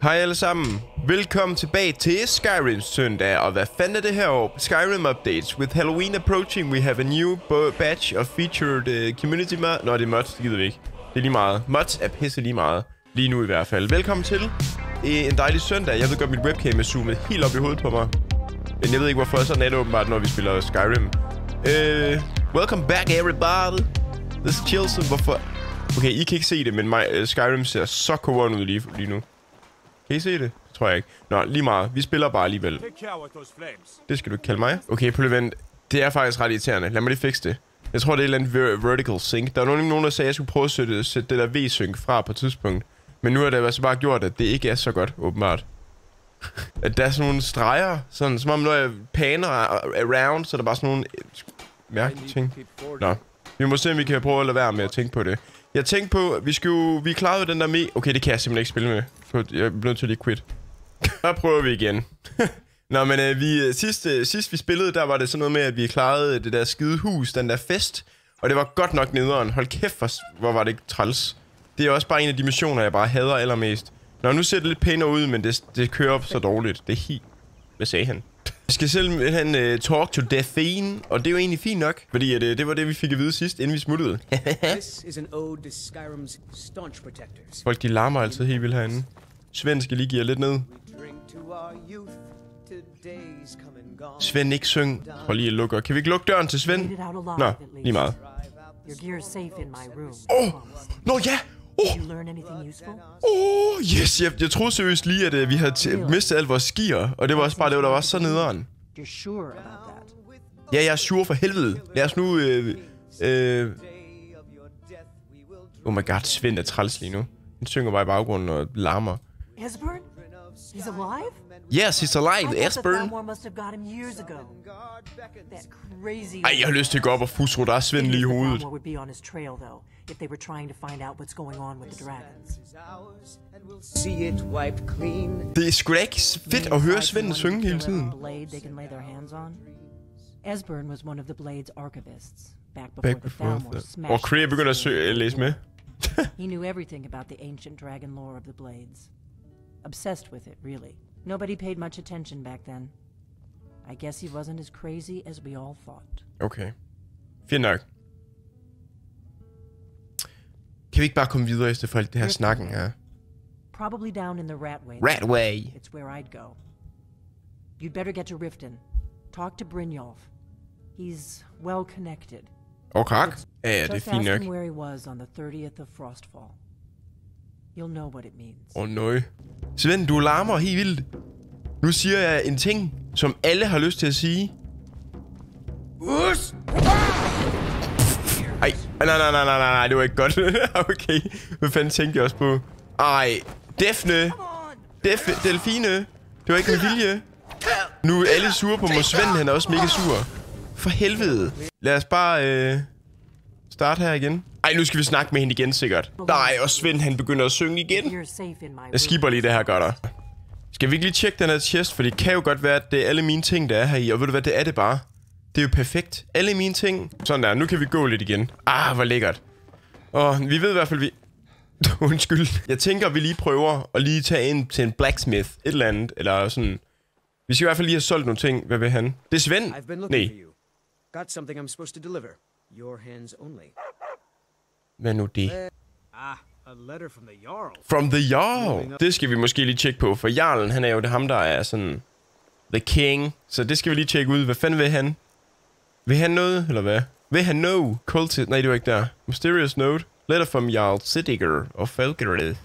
Hej alle sammen. Velkommen tilbage til Skyrim søndag. Og hvad fanden er det her år? Skyrim updates. With Halloween approaching, we have a new batch of featured community mod. Nå, det er mods, det gider vi ikke. Det er lige meget. Mods er pisse lige meget. Lige nu i hvert fald. Velkommen til en dejlig søndag. Jeg ved godt, mit webcam er zoomet helt op i hovedet på mig. Men jeg ved ikke, hvorfor. Sådan er det åbenbart, når vi spiller Skyrim. Welcome back, everybody. Let's chill some. Hvorfor? Okay, I kan ikke se det, men Skyrim ser så cool ud lige nu. Kan I se det? Det tror jeg ikke. Nå, lige meget. Vi spiller bare alligevel. Det skal du ikke kalde mig. Okay, på vent. Det er faktisk ret irriterende. Lad mig lige fikse det. Jeg tror, det er et eller andet vertical sync. Der var nogen, der sagde, at jeg skulle prøve at sætte det der V-sync fra på et tidspunkt. Men nu har det altså bare gjort, at det ikke er så godt, åbenbart. At der er sådan nogle streger. Sådan, som om når jeg paner around, så er der bare sådan nogle mærkelige ting. Nå. Vi må se, om vi kan prøve at lade være med at tænke på det. Jeg tænkte på, vi klarede den der med. Okay, det kan jeg simpelthen ikke spille med. Jeg er nødt til at lige quit. Så prøver vi igen. Nå, men sidst vi spillede, der var det sådan noget med, at vi klarede det der skide hus, den der fest. Og det var godt nok nederen. Hold kæft, hvor var det ikke træls. Det er også bare en af de missioner, jeg bare hader allermest. Nå, nu ser det lidt pænere ud, men det kører op så dårligt. Det er helt... Hvad sagde han? Vi skal simpelthen talk to Daphne, og det er jo egentlig fint nok, fordi det var det, vi fik at vide sidst, inden vi smuttede. Folk, de larmer altid helt vildt herinde. Svend skal lige give lidt ned. Svend, ikke syng. Prøv lige at lukke. Kan vi ikke lukke døren til Svend? Nå, lige meget. Nå ja! Yes, jeg troede seriøst lige, at vi havde mistet alt vores skier, og det var også bare det, der var så nederen. Ja, jeg er sure for helvede. Lad os nu... Oh my god, Svend er træls lige nu. Han synger bare i baggrunden og larmer. Esbern? He's alive? Yes, he's alive, Esbern. Ej, jeg har lyst til at gå op og fusro, der er Svend lige i hovedet. If they were trying to find out what's going on with the dragons. Det er sgu da ikke fedt at høre Svend synge hele tiden. Esbern was one of the Blade's archivists back before the Thalmor. Og Kriya begynder at læse med. He knew everything about the ancient dragon lore of the Blades. Obsessed with it, really. Nobody paid much attention back then. I guess he wasn't as crazy as we all thought. Okay. Fint nok. Kan vi ikke bare komme videre i stedet for alt det her snakken her? Probably down in the Ratway. Ratway. It's where I'd go. You'd better get to Riften. Talk to Brynjolf. He's well connected. Okay. Ja, det er fint nok. Just ask him where he was on the 30th of Frostfall. You'll know what it means. Nøj. Svend, du larmer helt vildt. Nu siger jeg en ting, som alle har lyst til at sige. Us! Ej, nej, det var ikke godt. Okay, hvad fanden tænkte jeg også på? Ej, Delfine. Det var ikke med vilje. Nu er alle sure på mig. Svend, han er også mega sur. For helvede. Lad os bare starte her igen. Ej, nu skal vi snakke med hende igen, sikkert. Nej, og Svend, han begynder at synge igen. Jeg skipper lige det her, gør der. Skal vi ikke lige tjekke den her chest? For det kan jo godt være, at det er alle mine ting, der er her i. Og ved du hvad, det er det bare. Det er jo perfekt. Alle mine ting. Sådan der. Nu kan vi gå lidt igen. Ah, hvor lækkert. Og vi ved i hvert fald, vi... Undskyld. Jeg tænker, vi lige prøver at lige tage ind til en blacksmith. Et eller andet. Eller sådan... Vi skal i hvert fald lige have solgt nogle ting. Hvad vil han? Det er Svend. Nej. Got something I'm supposed to deliver. Your hands only. Hvad nu det? A letter from the Jarl. From the Jarl. Det skal vi måske lige tjekke på. For Jarlen, han er jo det ham, der er sådan... The King. Så det skal vi lige tjekke ud. Hvad fanden vil han? Vil han noget, eller hvad? Vil han know? Cultist? Nej, det var ikke der. Mysterious note. Letter from Jarl Sittiger og Falkered.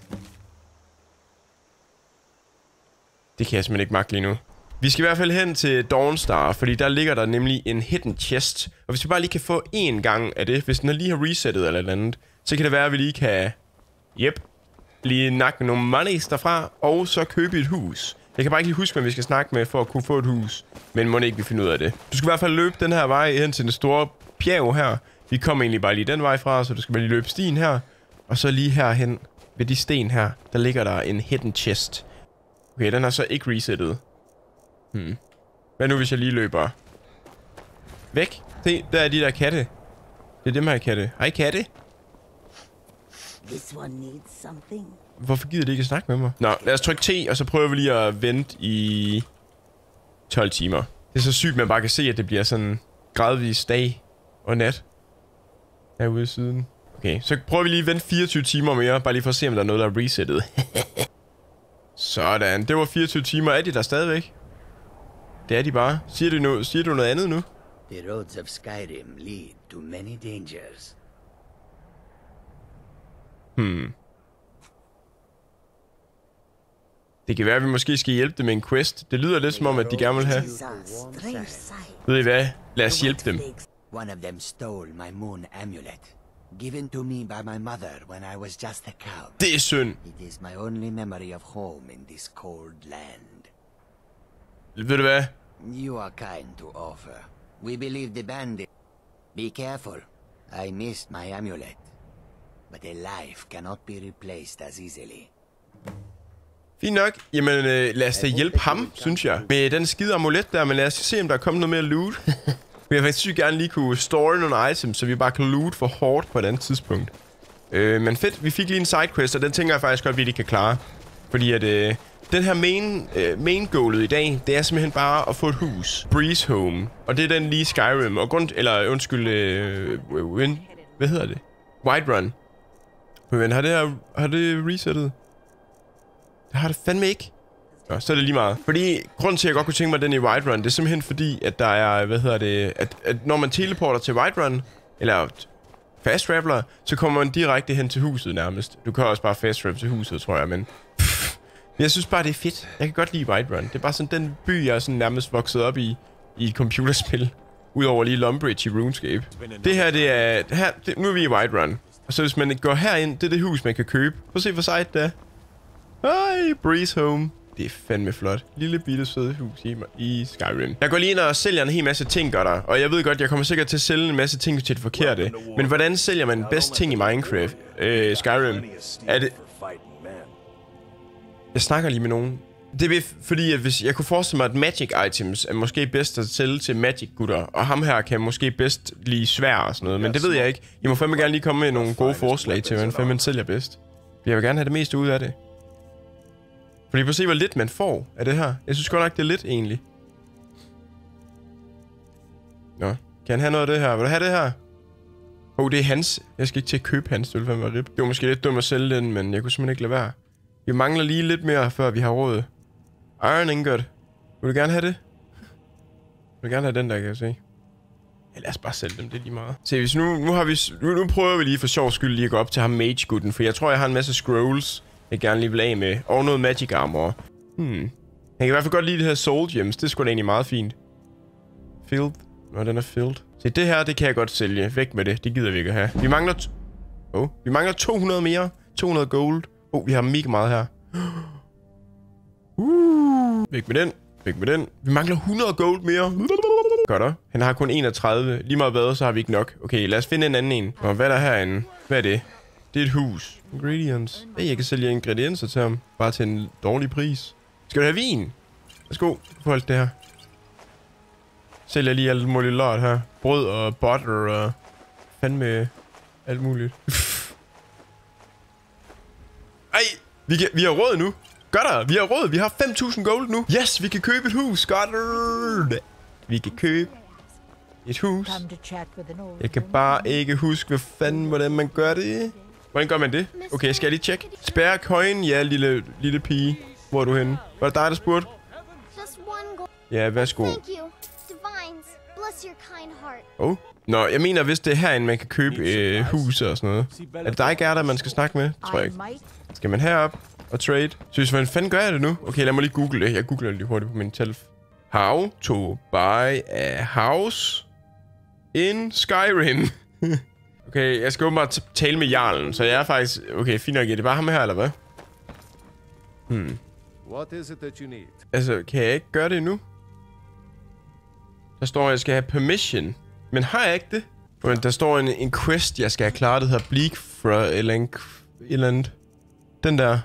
Det kan jeg simpelthen ikke magte lige nu. Vi skal i hvert fald hen til Dawnstar, fordi der ligger der nemlig en hidden chest. Og hvis vi bare lige kan få én gang af det, hvis den lige har resettet eller andet, så kan det være, at vi lige kan... lige nakke nogle monies derfra, og så købe et hus. Jeg kan bare ikke lige huske, hvem vi skal snakke med for at kunne få et hus. Men må ikke vi finde ud af det. Du skal i hvert fald løbe den her vej hen til den store bjerg her. Vi kommer egentlig bare lige den vej fra, så du skal bare lige løbe stien her. Og så lige herhen ved de sten her, der ligger der en hidden chest. Okay, den har så ikke resettet. Hvad nu, hvis jeg lige løber væk? Se, der er de der katte. Det er dem her katte. Hej katte. This one needs something. Hvorfor gider de ikke at snakke med mig? Nå, lad os trykke T, og så prøver vi lige at vente i 12 timer. Det er så sygt, man bare kan se, at det bliver sådan gradvis dag og nat herude i siden. Okay, så prøver vi lige at vente 24 timer mere, bare lige for at se, om der er noget, der er resettet. Sådan, det var 24 timer. Er de der stadigvæk? Det er de bare. Siger du noget andet nu? The roads of Skyrim lead to many dangers. Det kan være, at vi måske skal hjælpe dem med en quest. Det lyder lidt som om, at de gerne vil have. Ved I hvad? Lad os hjælpe dem. One of them stole my moon amulet, given to me by my mother when I was just a cub. Det er synd. It is my only memory of home in this cold land. Ved du hvad? You are kind to offer. We believe the bandit. Be careful. I missed my amulet. But a life cannot be replaced as easily. Fint nok. Jamen, lad os da hjælpe ham, synes jeg. Med den skide amulet der, men lad os se, om der er kommet noget mere loot. Vi har faktisk sygt gerne lige kunne store nogle items, så vi bare kan loot for hårdt på et andet tidspunkt. Men fedt, vi fik lige en sidequest, og den tænker jeg faktisk godt, at vi lige kan klare. Fordi at den her main goalet i dag, det er simpelthen bare at få et hus. Breeze Home. Og det er den lige Skyrim. Og hvad hedder det? Whiterun. Men har det resettet? Det har det fandme ikke. Nå, så er det lige meget. Fordi, grunden til, at jeg godt kunne tænke mig den i Whiterun, det er simpelthen fordi, at der er, at når man teleporter til Whiterun, eller fast traveler, så kommer man direkte hen til huset nærmest. Du kan også bare fast travel til huset, tror jeg, men jeg synes bare, det er fedt. Jeg kan godt lide Whiterun. Det er bare sådan den by, jeg er sådan nærmest vokset op i et computerspil. Udover lige Lumbridge i RuneScape. Det her, nu er vi i Whiterun. Og så hvis man går herind, det er det hus, man kan købe. Prøv at se, hvor sejt det er. Hej, Breeze Home. Det er fandme flot. Lille bitte søde hus i Skyrim. Jeg går lige ind og sælger en hel masse ting, gør der. Og jeg ved godt, jeg kommer sikkert til at sælge en masse ting til det forkerte. Men hvordan sælger man bedst ting i Minecraft? Skyrim. Er det... Jeg snakker lige med nogen. Det er fordi, at hvis jeg kunne forestille mig, at magic items er måske bedst at sælge til magic gutter. Og ham her kan måske bedst lide svær og sådan noget. Men det ved jeg ikke. I må fandme gerne lige komme med nogle gode forslag til, hvordan fanden man sælger bedst. Jeg vil gerne have det meste ud af det. Fordi prøv at se, hvor lidt man får af det her. Jeg synes godt nok, det er lidt, egentlig. Nå, kan han have noget af det her? Vil du have det her? Det er hans. Jeg skal ikke til at købe hans. Det ville fandme være rip. Det var måske lidt dumt at sælge den, men jeg kunne simpelthen ikke lade være. Vi mangler lige lidt mere, før vi har råd. Iron ingot. Vil du gerne have det? Jeg vil gerne have den der, kan jeg se. Ja, lad os bare sælge dem, det er lige meget. Se, hvis nu prøver vi lige for sjov skyld lige at gå op til ham mage-gutten, for jeg tror, jeg har en masse scrolls, jeg gerne lige vil af med. Og noget magic armor. Han kan i hvert fald godt lide det her soul gems. Det er sgu da egentlig meget fint. Filled. Nå, den er filled. Se, det her, det kan jeg godt sælge. Væk med det. Det gider vi ikke at have. Vi mangler 200 mere. 200 gold. Vi har mega meget her. Væk med den. Væk med den. Vi mangler 100 gold mere. Godt da. Han har kun 31. Lige meget hvad, så har vi ikke nok. Okay, lad os finde en anden en. Og hvad er der herinde? Hvad er det? Det er et hus. Ingredients. Hey, jeg kan sælge ingredienser til ham. Bare til en dårlig pris. Skal du have vin? Værsgo. Få alt det her. Sælger lige alt muligt lort her. Brød og butter og... fandme... alt muligt. Ej! Vi har råd nu. Godt da. Vi har råd. Vi har 5.000 gold nu. Yes, vi kan købe et hus. Godt. Vi kan købe et hus. Jeg kan bare ikke huske, hvad fanden, hvordan man gør det. Hvordan gør man det? Okay, skal jeg lige tjekke? Spærre coin. Ja, lille pige. Hvor er du henne? Var det dig, der spurgte? Ja, værsgo. Nå, jeg mener, hvis det er herinde, man kan købe huse og sådan noget. Er det dig, Gerda, man skal snakke med? Tror jeg ikke. Skal man herop og trade? Så hvordan fanden gør jeg det nu? Okay, lad mig lige google det. Jeg googler det lige hurtigt på min telefon. How to buy a house in Skyrim. Okay, jeg skal åbenbart tale med jarlen, så jeg er faktisk... Okay, fint nok. Er det bare ham her, eller hvad? What is it that you need? Altså, kan jeg ikke gøre det endnu? Der står, at jeg skal have permission. Men har jeg ikke det? Men der står en quest, jeg skal have klaret, der hedder Bleak fra et eller andet. Den der.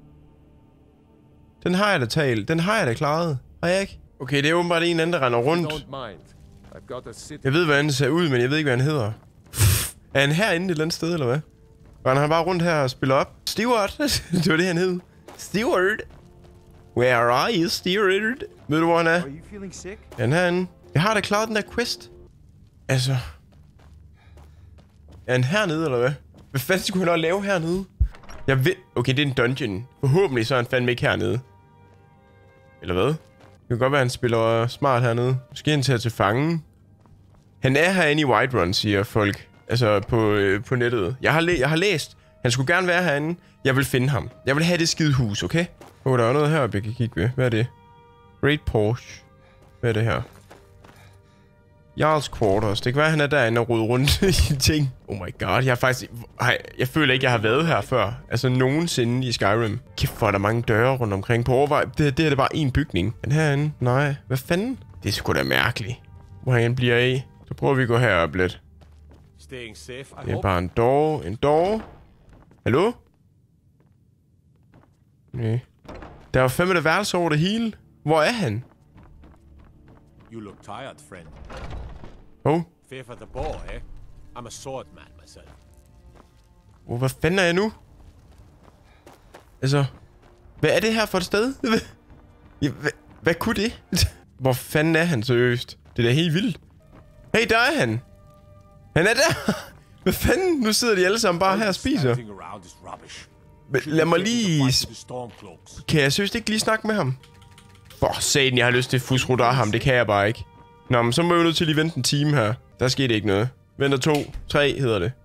Den har jeg da talt. Den har jeg da klaret. Har jeg ikke? Okay, det er åbenbart en anden, der render rundt. Jeg ved, hvordan det ser ud, men jeg ved ikke, hvad han hedder. Er han herinde et eller andet sted, eller hvad? render han bare rundt her og spiller op. Stewart. Det var det, han hed. Stewart. Where are you, Stewart? Ved du, hvor han er? Are you feeling sick? Han er herinde. Jeg har da klaret den der quest. Altså. Er han hernede, eller hvad? Hvad fanden skulle han også lave hernede? Jeg ved... Okay, det er en dungeon. Forhåbentlig så er han fandme ikke hernede. Eller hvad? Det kan godt være, han spiller smart hernede. Måske han tager til fange. Han er herinde i Whiterun, siger folk. Altså på nettet. Jeg har læst. Han skulle gerne være herinde. Jeg vil finde ham. Jeg vil have det skide hus, okay? Der er noget heroppe, jeg kan kigge ved. Hvad er det? Great Porsche. Hvad er det her? Jarls Quarters. Det kan være, han er derinde og rode rundt i ting. Oh my god, jeg føler ikke, jeg har været her før. Altså nogensinde i Skyrim. Kæft, hvor er der mange døre rundt omkring. På overvej. Det er det bare én bygning. Men herinde? Nej. Hvad fanden? Det er sgu da mærkeligt. Hvor han bliver af. Så prøver vi at gå herop lidt. Det er bare en door. En door. Hallo? Nej. Der er jo fandme der værelse over det hele. Hvor er han? You look tired, friend. Oh. Fear for the boar, eh? I'm a swordman myself. Hvad fanden er jeg nu? Altså, hvad er det her for et sted? Hvad kunne det? Hvor fanden er han seriøst? Det er da helt vildt. Hey, der er han. Han er der. Hvad fanden? Nu sidder de alle sammen bare her og spiser. Lad mig lige... Kan jeg seriøst ikke lige snakke med ham? For satan, jeg har lyst til at fusrutte af ham. Det kan jeg bare ikke. Nå, men så må jeg nødt til at lige vente en time her. Der skete ikke noget. Venter 2, 3 hedder det.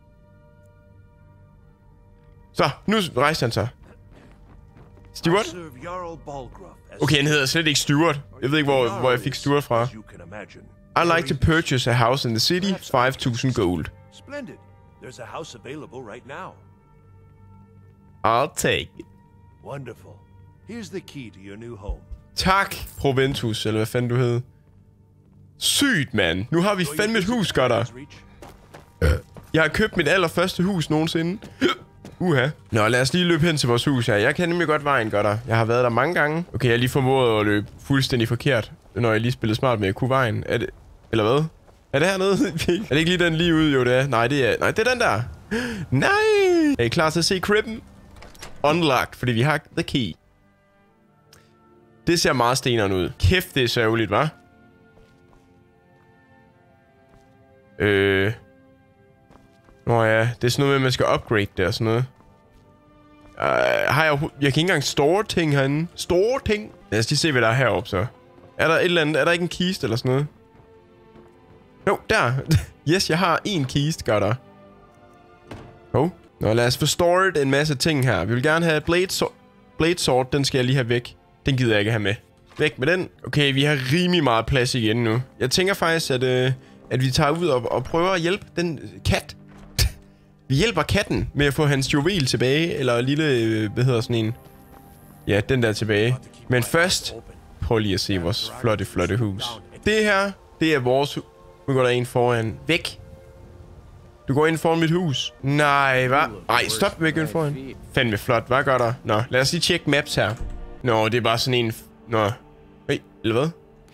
Så, nu rejser han sig. Stuart? Okay, han hedder slet ikke Stuart. Jeg ved ikke, hvor jeg fik Stuart fra. I like to purchase a house in the city. 5,000 gold. Splendid. There's a house available right now. I'll take it. Wonderful. Here's the key to your new home. Tak, Proventus, eller hvad fanden du hed. Sygt, mand. Nu har vi fandme et hus, godter. Jeg har købt mit allerførste hus nogensinde. Nå, lad os lige løbe hen til vores hus her. Jeg kan nemlig godt vejen, godter. Jeg har været der mange gange. Okay, jeg har lige formået at løbe fuldstændig forkert, når jeg lige spillede smart med at kunne vejen. Er det... Eller hvad? Er det hernede? Er det ikke lige den lige ude? Jo, det er. Nej, det er den der. Nej! Er I klar til at se cribben? Unlocked, fordi vi har the key. Det ser meget steneren ud. Kæft, det er sørgeligt, hva'? Nå ja, det er sådan noget med, at man skal upgrade det og sådan noget. Jeg kan ikke engang store ting herinde. Store ting? Lad os lige se, hvad der er heroppe så. Er der et eller andet? Er der ikke en kiste eller sådan noget? Jo, der. Yes, jeg har en kiste, gør der. Nå, lad os få stored en masse ting her. Vi vil gerne have blade sword. Den skal jeg lige have væk. Den gider jeg ikke have med. Væk med den. Okay, vi har rimelig meget plads igen nu. Jeg tænker faktisk, at vi tager ud og prøver at hjælpe den kat. Vi hjælper katten med at få hans juvel tilbage. Eller lille, hvad hedder sådan en? Ja, den der tilbage. Men først, prøv lige at se vores flotte hus. Det her, det er vores hus. Nu går der en foran. Væk. Du går ind foran mit hus. Nej, hvad? Ej, stop med at gå ind foran. Fandme flot, hvad gør der? Nå, lad os lige tjekke maps her. Nå, det er bare sådan en... Nå. Hey, eller hvad?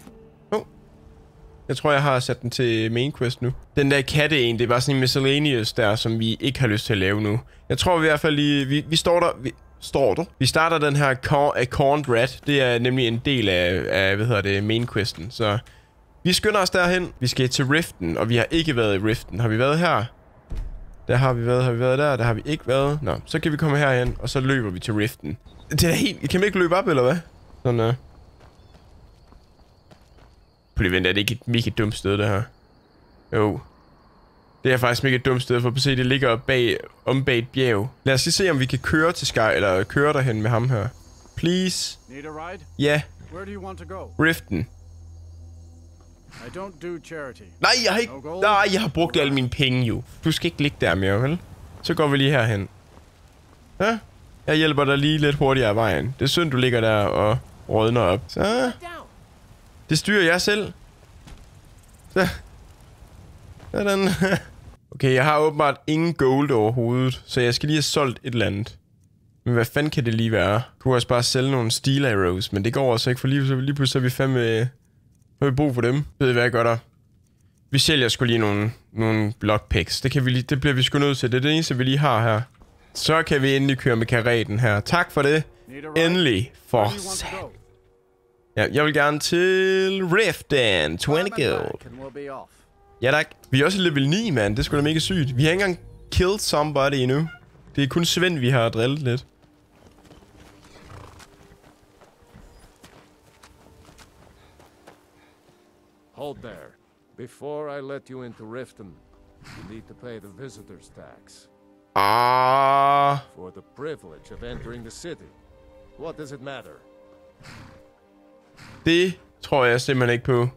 Jeg tror, jeg har sat den til main quest nu. Den der katte en, det er bare sådan en miscellaneous der, som vi ikke har lyst til at lave nu. Jeg tror i hvert fald lige... Vi starter den her Corned Rat. Det er nemlig en del af hvad hedder det, main questen. Så vi skynder os derhen. Vi skal til Riften, og vi har ikke været i Riften. Har vi været her? Der har vi været. Har vi været der? Der har vi ikke været. Nå, så kan vi komme herhen, og så løber vi til Riften. Det er helt... Kan vi ikke løbe op, eller hvad? Sådan Prøv lige vent, er det ikke et mega dumt sted, det her? Jo. Det er faktisk mega dumt sted, for på se, det ligger om bag et bjerg. Lad os lige se, om vi kan køre til Sky, eller køre derhen med ham her. Please. Need a ride? Ja. Where do you want to go? Riften. I don't do charity. Nej, jeg har ikke... Nej, jeg har brugt alle mine penge, jo. Du skal ikke ligge der mere, vel? Så går vi lige herhen. Ja? Jeg hjælper dig lige lidt hurtigere af vejen. Det er synd, du ligger der og rådner op. Så... Det styrer jeg selv. Så. Sådan. Okay, jeg har åbenbart ingen gold overhovedet, så jeg skal lige have solgt et eller andet. Men hvad fanden kan det lige være? Jeg kunne også bare sælge nogle steel arrows, men det går også ikke, for lige pludselig er vi fandme... Har vi brug for dem? Ved I hvad jeg gør der? Vi sælger sgu lige nogle lockpicks. Det bliver vi sgu nødt til. Det er det eneste, vi lige har her. Så kan vi endelig køre med kareten her. Tak for det. Endelig. For ja, jeg vil gerne til Riften. 20 gold. Ja tak. Vi er også level 9, mand. Det er sgu da mega sygt. Vi har ikke engang killed somebody endnu. Det er kun Svend, vi har drillet lidt. Hold there. Before I let you into Riften, you need to pay the visitor's tax. For the privilege of entering the city. What does it matter? Det tror jeg simpelthen ikke på.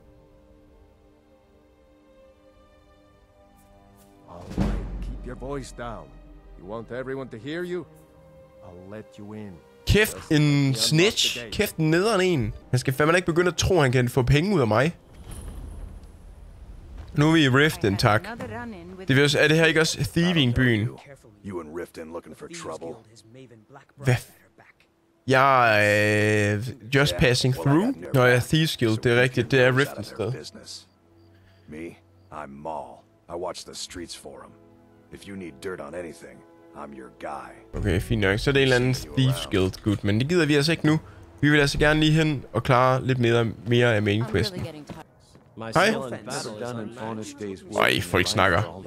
Alright, keep your voice down. You want everyone to hear you? I'll let you in. Kæft en snitch. Kæft en nederen en. Han skal fandme ikke begynde at tro, at han kan få penge ud af mig. Nu er vi i Riften, tak. Det vil også, er det her ikke også Thieving-byen? You in Riften looking for trouble? Hvad? Jeg er just passing through. Nå ja, Thieves Guild, det er rigtigt. Det er Riften sted. Me, I'm Maul. I watch the streets for him. If you need dirt on anything, I'm your guy. Okay, fint nok. Så er det en eller anden Thieves Guild, good. Men det gider vi altså ikke nu. Vi vil altså gerne lige hen og klare lidt mere af main questen. Hej. Ej, folk snakker.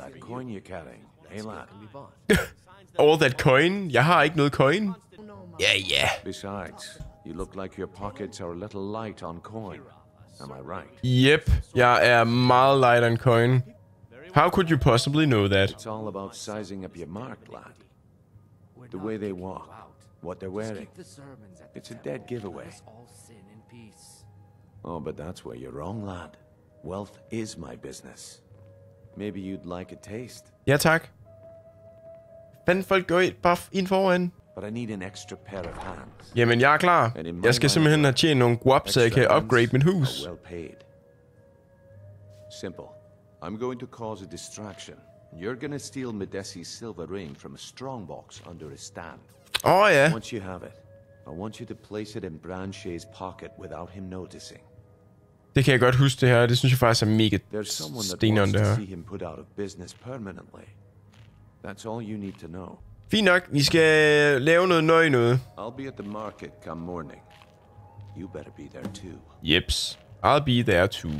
All that coin? Jeg har ikke noget coin. Ja. Besides, you look like your pockets are a little light on coin. Am I right? Yep, jeg er meget light on coin. How could you possibly know that? It's all about sizing up your mark, lad. The way they walk, what they're wearing. It's a dead giveaway. Oh, but that's where you're wrong, lad. Wealth is my business. Maybe you'd like a taste. Ja, tak. Fanden folk går ind foran. But I need an extra pair of hands. Jamen, jeg er klar. Jeg skal simpelthen have tjent nogle guap, så jeg kan upgrade mit hus. Well paid. Simple. I'm going to cause a distraction. You're gonna steal Medesi's silver ring from a strongbox under his stand. Ja. Once you have it, I want you to place it in Branché's pocket without him noticing. Det kan jeg godt huske det her. Det synes jeg faktisk er mega There's someone that steneren wants det to her. see him put out of business permanently. That's all you need to know. Fint nok. Vi skal lave noget nøje noget. I'll be at the market come morning. You better be there too. Jeps. I'll be there too.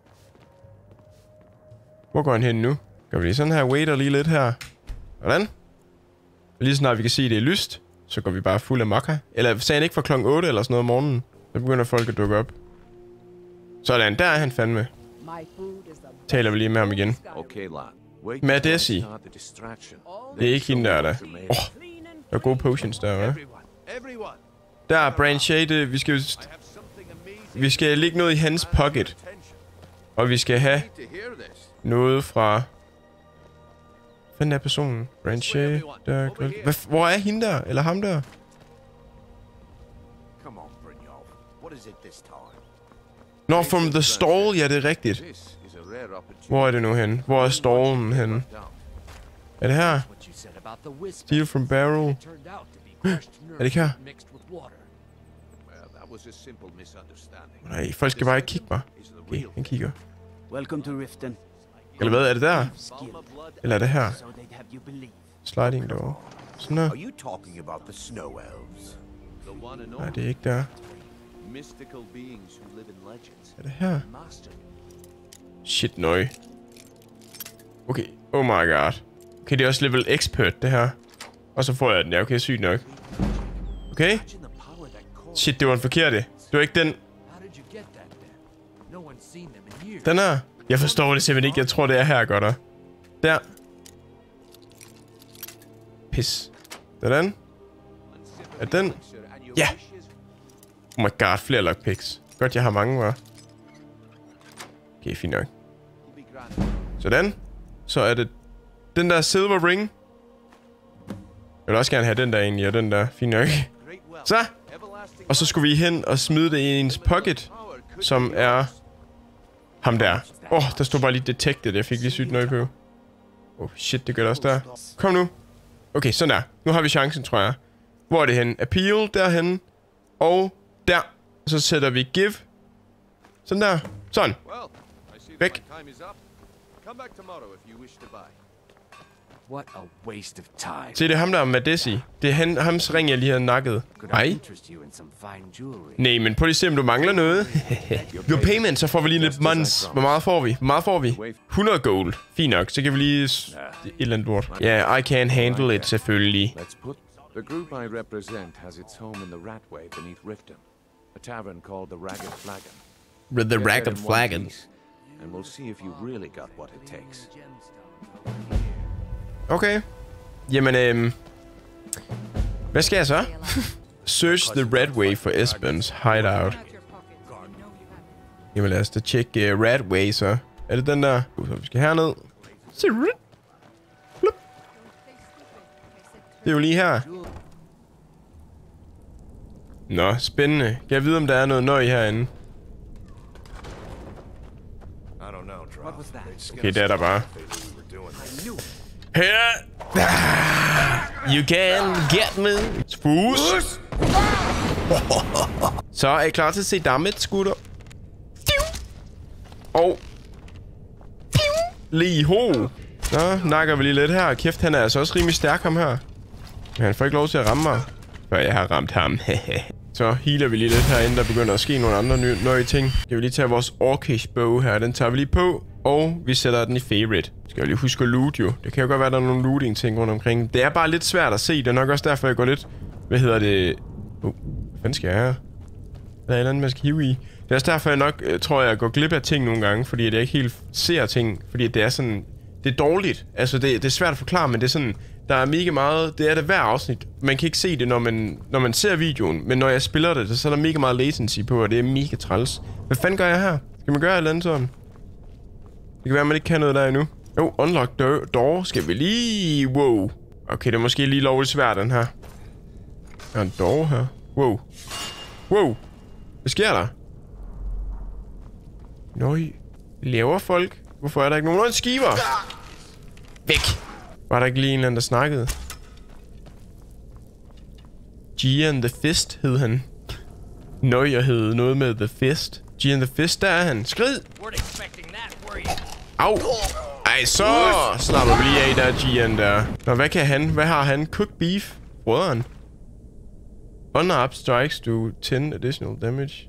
Hvor går han hen nu? Gør vi lige sådan her, waiter lige lidt her. Hvordan? Lige snart vi kan se, det er lyst, så går vi bare fuld af mokka. Eller sagde han ikke fra klokken 8 eller sådan noget om morgenen? Så begynder folk at dukke op. Sådan, der er han fandme. Taler vi lige med ham igen. Okay, lad. Medesi. Det er ikke hende der. Der er gode potions der, hva'? Der er Branché, vi skal lægge noget i hans pocket. Og vi skal have noget fra... Hvad er personen? Branché, der... Hvor er hende der? Eller ham der? Nå, from the stall. Ja, det er rigtigt. Hvor er det nu hen? Hvor er stallen hen? Er det her? Steal from barrel. Er det ikke her? Nej, folk skal bare ikke kigge mig. Okay, han kigger. Welcome to Riften. Eller hvad? Er det der? Eller er det her? Sliding door. Sådan her. Nej, det er ikke der. Er det her? Shit, nøj. Okay, oh my god. Okay, det er også level expert, det her. Og så får jeg den. Ja, okay, sygt nok. Okay. Shit, det var en forkerte. Det var ikke den. Den her. Jeg forstår det simpelthen ikke. Jeg tror, det er her, godter. Der. Pis. Sådan. Er den? Ja. Oh my god, flere lockpicks. Godt, jeg har mange, hva'? Okay, fint nok. Sådan. Så er det den der silver ring. Jeg vil også gerne have den der egentlig, og den der. Fint nok. Så. Og så skulle vi hen og smide det i ens pocket, som er ham der. Der stod bare lige detected. Jeg fik lige sygt nøje på. Shit, det gør det også der. Kom nu. Okay, sådan der. Nu har vi chancen, tror jeg. Hvor er det henne? Appeal, derhenne. Og der. Og så sætter vi give. Sådan der. Sådan. Væk. Come back tomorrow if you wish to buy. What a waste of time. Se, det er ham, der er Madesi. Det er hans ring, jeg lige har nakket. Ej. Nej, men prøv lige at se, om du mangler noget. Your payment, så får vi lige lidt months. Hvor meget får vi? Hvor meget får vi? 100 gold. Fint nok, så kan vi lige... et eller andet lort. Ja, I can handle it, selvfølgelig. The group I represent has its home in the Ratway beneath Riften. A tavern called the Ragged Flagon. The Ragged Flagon. And we'll see if you really got what it takes. Okay. Jamen, hvad skal jeg så? Search the Ratway for Esbens hideout. Jamen lad os da tjekke Ratway så. Er det den der? Så vi skal herned. Det er jo lige her. Nå, spændende. Kan jeg vide, om der er noget nøje herinde? Okay, det er der bare. Her! You can get me. Spus! Så er I klar til at se dammet, skutter? Og... lige ho! Så nakker vi lige lidt her. Kæft, han er altså også rimelig stærk, ham her. Men han får ikke lov til at ramme mig, før jeg har ramt ham. Så healer vi lige lidt herinde, der begynder at ske nogle andre nye ting. Skal vi lige tage vores orkish bog her, den tager vi lige på. Og vi sætter den i favorite. Skal jeg lige huske at loot jo. Det kan jo godt være, der er nogle looting ting rundt omkring. Det er bare lidt svært at se. Det er nok også derfor, jeg går lidt... Hvad hedder det? Hvad fanden skal jeg her? Der er et eller andet, man skal hive i. Det er også derfor, jeg nok tror, jeg går glip af ting nogle gange. Fordi jeg ikke helt ser ting. Fordi det er sådan... Det er dårligt. Altså, det er svært at forklare, men det er sådan... Der er mega meget... Det er det hver afsnit. Man kan ikke se det, når man ser videoen. Men når jeg spiller det, så er der mega meget latency på, og det er mega træls. Hvad fanden gør jeg her? Skal man gøre et eller andet sådan? Det kan være, at man ikke kan noget der endnu. Jo, unlock door. Skal vi lige... Wow. Okay, det er måske lige lovligt svært, den her. Der er en door her. Wow. Wow. Hvad sker der? Nøj. Laver folk? Hvorfor er der ikke nogen skiver? Væk. Var der ikke lige en eller anden, der snakkede? Gian the Fist hed han. Nøj, jeg hed noget med The Fist. Gian the Fist, der er han. Skrid! Au! Ej, så slapper vi lige af, der Gian der. Nå, hvad kan han? Hvad har han? Cooked beef? Brøderen. Unarmed strikes do 10 additional damage.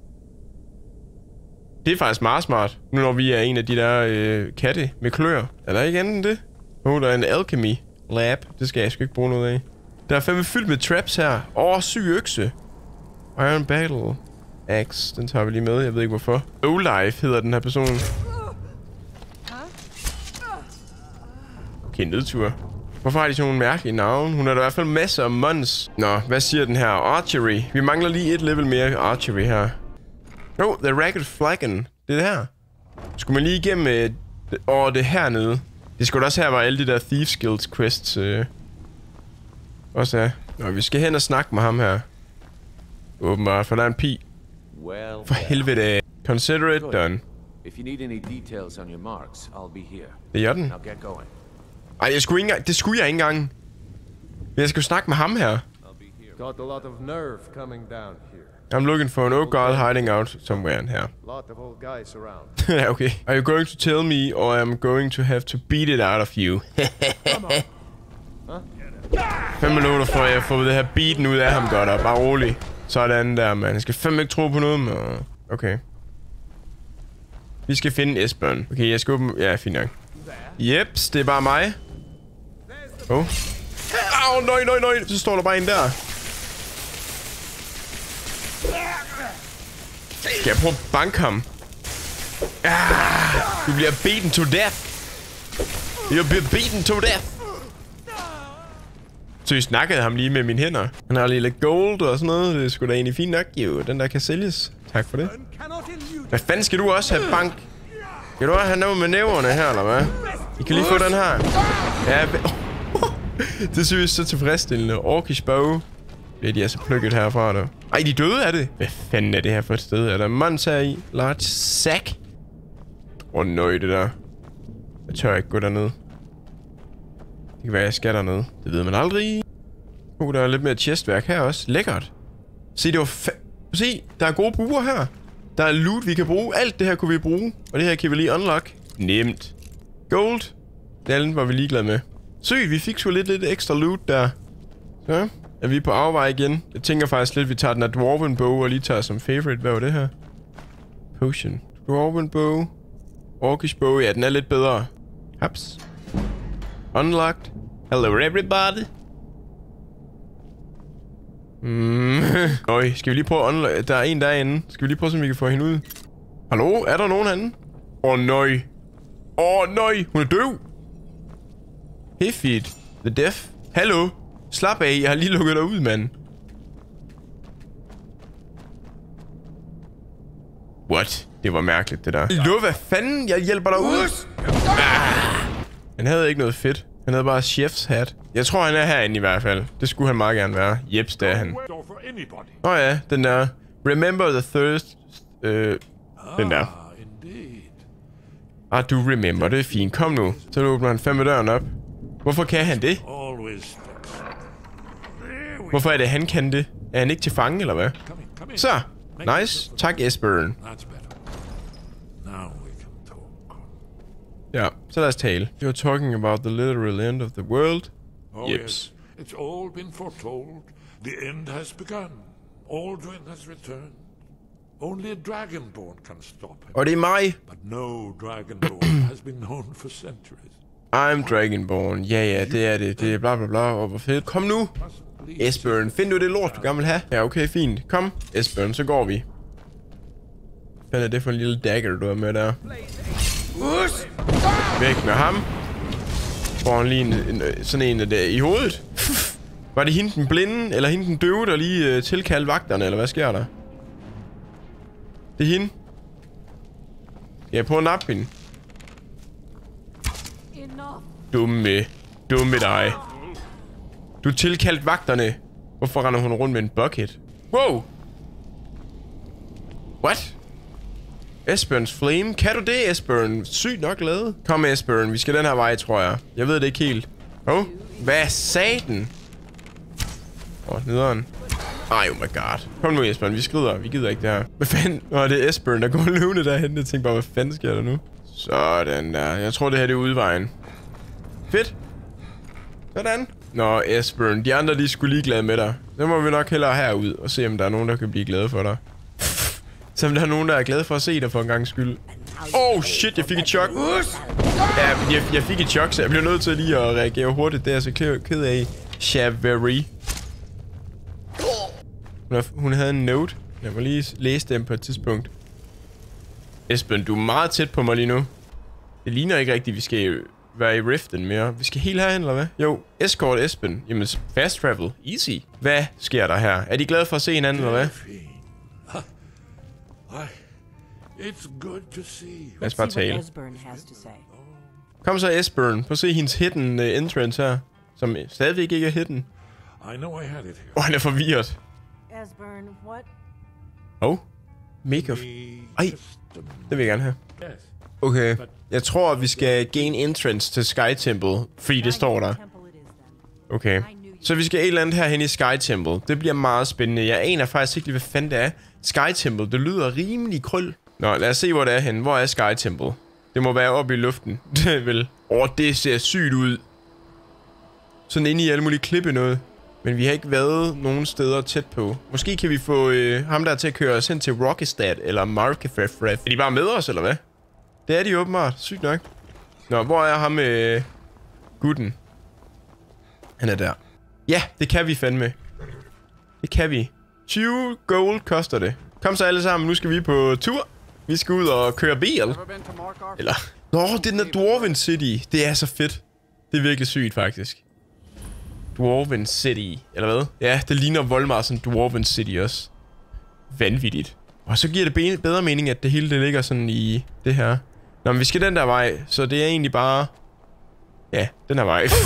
Det er faktisk meget smart, nu når vi er en af de der katte med klør. Er der ikke andet end det? Der er en alchemy lab. Det skal jeg sgu ikke bruge noget af. Der er fandme fyldt med traps her. Syg økse. Iron Battle Axe. Den tager vi lige med. Jeg ved ikke hvorfor. Olife hedder den her person. Okay, nedtur. Hvorfor har de sådan nogle mærkelige navne? Hun har da i hvert fald masser af mons. Nå, hvad siger den her? Archery. Vi mangler lige et level mere archery her. The Ragged Flagon. Det er det her. Skulle man lige igennem det hernede. Det skulle også her, hvor alle de der Thieves Guild quests også er. Nå, vi skal hen og snakke med ham her. Åbenbart, for der er en pi. For helvede. Consider it done. Det er den. Ej, det skulle jeg ikke engang. Jeg skulle snakke med ham her. I'm looking for an old guy hiding out somewhere in here. Ja, okay. Are you going to tell me, or am I going to have to beat it out of you? 5 minutter for, at jeg får det her beaten ud af ham godt, og bare rolig. Sådan der, man. Jeg skal fandme ikke tro på noget, man. Okay. Vi skal finde Esbern. Okay, jeg skal åbne... Ja, fint nok. Jeps, det er bare mig. Au, nøj. Så står der bare en der. Skal jeg prøve at banke ham? Du bliver beaten to death. You bliver beaten to death. Så jeg snakkede ham lige med mine hænder. Han har lige lidt gold og sådan noget. Det er sgu da egentlig fint nok. Jo, den der kan sælges. Tak for det. Hvad fanden skal du også have bank? Skal du også have noget med næverne her, eller hvad? I kan lige få den her. Ja, det synes jeg så tilfredsstillende. Orkish bow. Bliver de altså plukket herfra, der. Ej, de døde af det. Hvad fanden er det her for et sted? Er der mons her i? Large sack. Nøj, det der. Jeg tør ikke gå derned. Det kan være, jeg skal derned. Det ved man aldrig. Der er lidt mere chestværk her også. Lækkert. Se, det var se, der er gode buer her. Der er loot, vi kan bruge. Alt det her kunne vi bruge. Og det her kan vi lige unlock. Nemt. Gold. Det andet var vi ligeglade med. Sygt, vi fik sgu lidt ekstra loot der. Så er vi på afvej igen. Jeg tænker faktisk lidt, vi tager den af Dwarven Bow og lige tager som favorite. Hvad var det her? Potion. Dwarven Bow. Orkish Bow. Ja, den er lidt bedre. Haps. Unlocked. Hello everybody. Øj, skal vi lige prøve at unlock... Der er en derinde. Skal vi lige prøve, så vi kan få hende ud? Hallo? Er der nogen herinde? Nej. Nej. Hun er død. Hefit. The Deaf. Hallo? Slap af. Jeg har lige lukket dig ud, mand. What? Det var mærkeligt, det der. Hallo, hvad fanden? Jeg hjælper dig ud. Han havde ikke noget fedt. Han havde bare chef's hat. Jeg tror, han er herinde i hvert fald. Det skulle han meget gerne være. Jeps, det er han. Ja, den der. Remember the thirst. Den der. Du remember. Det er fint. Kom nu. Så åbner han fandme døren op. Hvorfor kan han det? Hvorfor er det, han kan det? Er han ikke til fange, eller hvad? Så. Nice. Tak, Esbern. Ja, så lad os tale. You're talking about the literal end of the world. Yes. It's all been foretold. The end has begun. Aldrin has returned. Only a Dragonborn can stop him. Og det er mig. But no Dragonborn has been known for centuries. I'm Dragonborn. Ja, det er det. Det er bla bla bla. Og hvor fedt. Kom nu. Esbern, find du det lort, du gerne vil have? Ja, okay, fint. Kom, Esbern, så går vi. Hvad er det for en lille dagger, du har med der? Væk med ham. Får han lige sådan en der i hovedet. Var det hende den blinde, eller hende den døve, der lige tilkaldte vagterne, eller hvad sker der? Det er hende. Skal jeg prøve at nappe hende? Dumme dig. Du tilkaldte vagterne. Hvorfor render hun rundt med en bucket? Wow! What? Esberns Flame. Kan du det, Esbern? Sygt nok lavet. Kom, Esbern. Vi skal den her vej, tror jeg. Jeg ved det ikke helt. Hvad satan? Nederen. Ej, oh my god. Kom nu, Esbern. Vi skrider. Vi gider ikke det her. Hvad fanden? Det er Esbern, der går løvende derhen. Jeg tænker bare, hvad fanden sker der nu? Sådan der. Jeg tror, det her det er udvejen. Fedt. Sådan. Nå, Esbern. De andre, de er sgu ligeglade med dig. Så må vi nok hellere herud og se, om der er nogen, der kan blive glade for dig. Som der er nogen, der er glade for at se dig for en gang skyld. Shit, jeg fik et chok. Ja, jeg fik et chok, så jeg bliver nødt til lige at reagere hurtigt. Det er jeg så ked af. Chavary. Hun havde en note. Jeg må lige læse dem på et tidspunkt. Esben, du er meget tæt på mig lige nu. Det ligner ikke rigtigt, vi skal være i Riften mere. Vi skal helt herhen, eller hvad? Jo, escort Esben. Jamen, fast travel. Easy. Hvad sker der her? Er de glade for at se hinanden, eller hvad? It's good to see. Lad os bare tale. Kom så, Esbern. Prøv at se hendes hidden entrance her. Som stadigvæk ikke er hidden. I know I had it here. Han er forvirret. Esbern, Oh. what? Make of. Ej. Det vil jeg gerne have. Okay. Jeg tror, at vi skal gain entrance til Sky Temple. Fordi det står der. Okay. Så vi skal et eller andet herhen i Sky Temple. Det bliver meget spændende. Jeg aner faktisk ikke lige, hvad fanden det er. Sky Temple, det lyder rimelig krøl. Nå, lad os se, hvor det er henne. Hvor er Sky Temple? Det må være oppe i luften. Det vel. Det ser sygt ud. Sådan inde i alle mulige klippe noget. Men vi har ikke været nogen steder tæt på. Måske kan vi få ham der til at køre os hen til Rockestad eller Markefref. Er de bare med os, eller hvad? Det er de åbenbart. Sygt nok. Nå, hvor er ham gutten? Han er der. Ja, det kan vi fandme. Det kan vi. 20 gold koster det. Kom så alle sammen, nu skal vi på tur. Vi skal ud og køre bil. Eller... Nå, det er den der Dwarven City. Det er så fedt. Det er virkelig sygt, faktisk. Dwarven City, eller hvad? Ja, det ligner voldemart som Dwarven City også. Vanvittigt. Og så giver det bedre mening, at det hele det ligger sådan i det her. Nå, men vi skal den der vej, så det er egentlig bare... Ja, den her vej.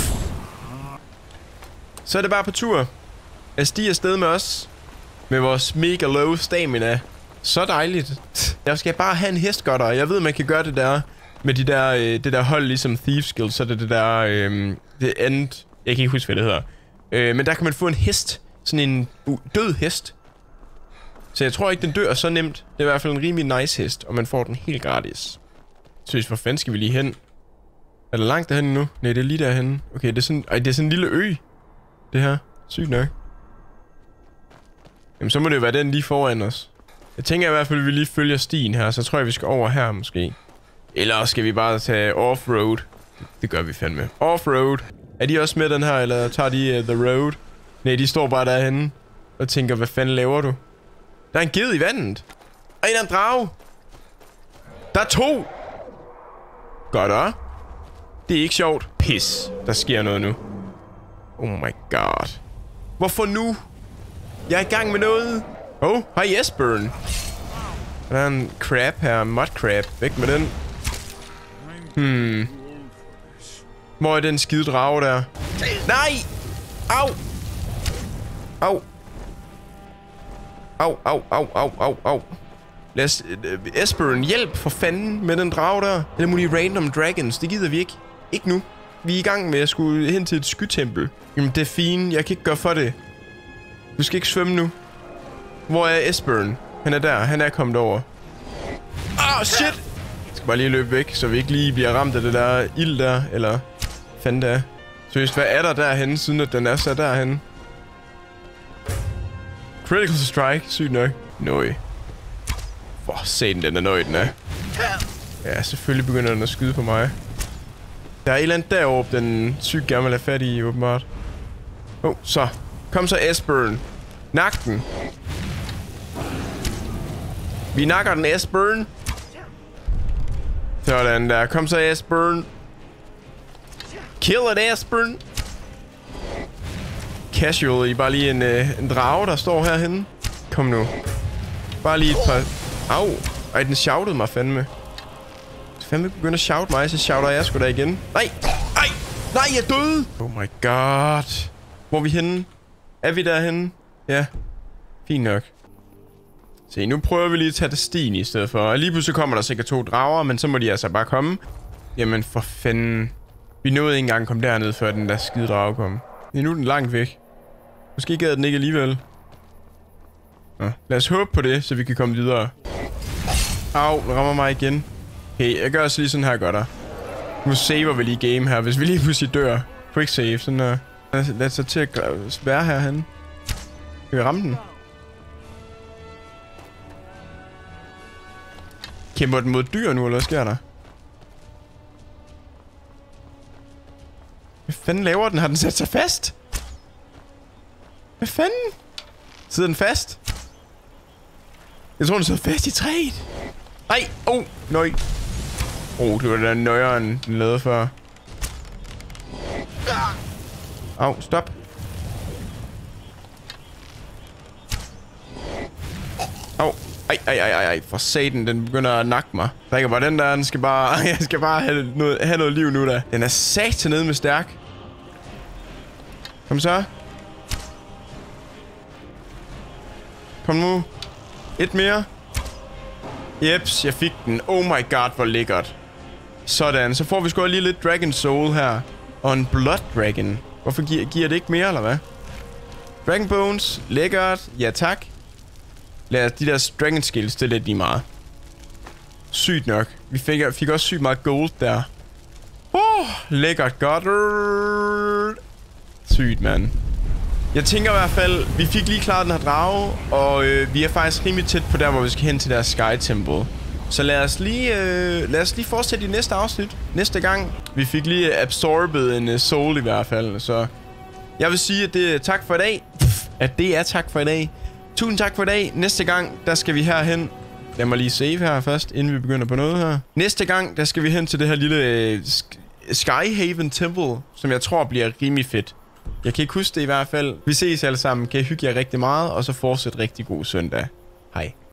Så er det bare på tur. Jeg stiger afsted med os. Med vores mega low stamina. Så dejligt. Jeg skal bare have en hestgodter. Jeg ved, man kan gøre det der med de der, det der hold, ligesom Thieves Guild. Så det der, det end... Jeg kan ikke huske, hvad det hedder. Men der kan man få en hest. Sådan en død hest. Så jeg tror ikke, den dør så nemt. Det er i hvert fald en rimelig nice hest. Og man får den helt gratis. Så hvor fanden skal vi lige hen? Er der langt derhen nu? Nej, det er lige derhen. Okay, det er sådan... Ej, det er sådan en lille ø. Det her. Sygt nok. Jamen, så må det jo være den lige foran os. Jeg tænker i hvert fald, at vi lige følger stien her. Så tror jeg, vi skal over her måske. Eller skal vi bare tage off-road? Det gør vi fandme. Off-road. Er de også med den her, eller tager de the road? Nej, de står bare derhenne og tænker, hvad fanden laver du? Der er en ged i vandet. Ej, der er en drage. Der er 2. Godt, da. Det er ikke sjovt. Pis. Der sker noget nu. Oh my god. Hvorfor nu? Jeg er i gang med noget. Oh, hej Esbern. Der er en crab her. Mud crab. Væk med den. Hvor er den skide drage der? Nej! Au! Au! Au, au, au, au, au, au. Lad os... Esbern, hjælp for fanden med den drage der. Eller mulige random dragons. Det gider vi ikke. Ikke nu. Vi er i gang med at skulle hen til et skytempel. Jamen, det er fint. Jeg kan ikke gøre for det. Du skal ikke svømme nu. Hvor er Esbern? Han er der. Han er kommet over. Shit! Jeg skal bare lige løbe væk, så vi ikke lige bliver ramt af det der ild der. Eller... Fanden der. Seriøst, hvad er der derhenne, siden at den er så derhenne? Critical strike. Sygt nok. Nøj. For satan, den er nøj, den er. Ja, selvfølgelig begynder den at skyde på mig. Der er et eller andet deroppe, den sygt gerne vil have fat i, åbenbart. Så. Kom så, Esbern. Nak den. Vi nakker den, Esbern. Sådan der. Kom så, Esbern. Kill it, Esbern. Casually. Bare lige en drage, der står herhenne. Kom nu. Bare lige et par... Au. Ej, den shoutede mig fandme. Hvis fandme begynder at shout mig, så shouter jeg sgu da igen. Nej. Ej. Nej, jeg er døde. Oh my god. Hvor er vi henne? Er vi derhenne? Ja. Fint nok. Se, nu prøver vi lige at tage det stien i stedet for. Og lige pludselig kommer der sikkert 2 drager, men så må de altså bare komme. Jamen for fanden. Vi nåede ikke engang at komme derned, før den der skide drage kom. Nu er den langt væk. Måske gad den ikke alligevel. Nå, lad os håbe på det, så vi kan komme videre. Au, den rammer mig igen. Okay, jeg gør også lige sådan her, gør der. Nu saver vi lige game her, hvis vi lige pludselig dør. Quick save, sådan her. Lad os til at være herhenne. Kan vi ramme den? Kæmper den mod dyr nu, eller hvad sker der? Hvad fanden laver den? Har den sat sig fast? Hvad fanden? Sidder den fast? Jeg tror, den sidder fast i træet. Ej! Nøj. Det var da nøjeren, den lavede før. Au, stop. Au. Ej. For satan, den begynder at nakke mig. Der ikke bare den der, den skal bare... Jeg skal bare have noget liv nu da. Den er sat ned med stærk. Kom så. Kom nu. Et mere. Jeps, jeg fik den. Oh my god, hvor lækkert. Sådan, så får vi sgu lige lidt Dragon Soul her. Og en Blood Dragon. Hvorfor giver det ikke mere, eller hvad? Dragon Bones, lækkert. Ja, tak. Lad os de der Dragon Skills, det er lidt lige meget. Sygt nok. Vi fik også sygt meget gold der. Lækkert godt. Sygt, mand. Jeg tænker i hvert fald, vi fik lige klaret den her drage, og vi er faktisk rimelig tæt på der, hvor vi skal hen til deres Sky Temple. Så lad os lige fortsætte i næste afsnit. Næste gang. Vi fik lige absorbet en soul i hvert fald, så jeg vil sige, at det er tak for i dag. Tak for i dag. Tusind tak for i dag. Næste gang, der skal vi herhen. Lad mig lige save her først, inden vi begynder på noget her. Næste gang, der skal vi hen til det her lille Skyhaven Temple, som jeg tror bliver rimelig fedt. Jeg kan ikke huske det i hvert fald. Vi ses alle sammen. Kan I hygge jer rigtig meget, og så fortsæt rigtig god søndag. Hej.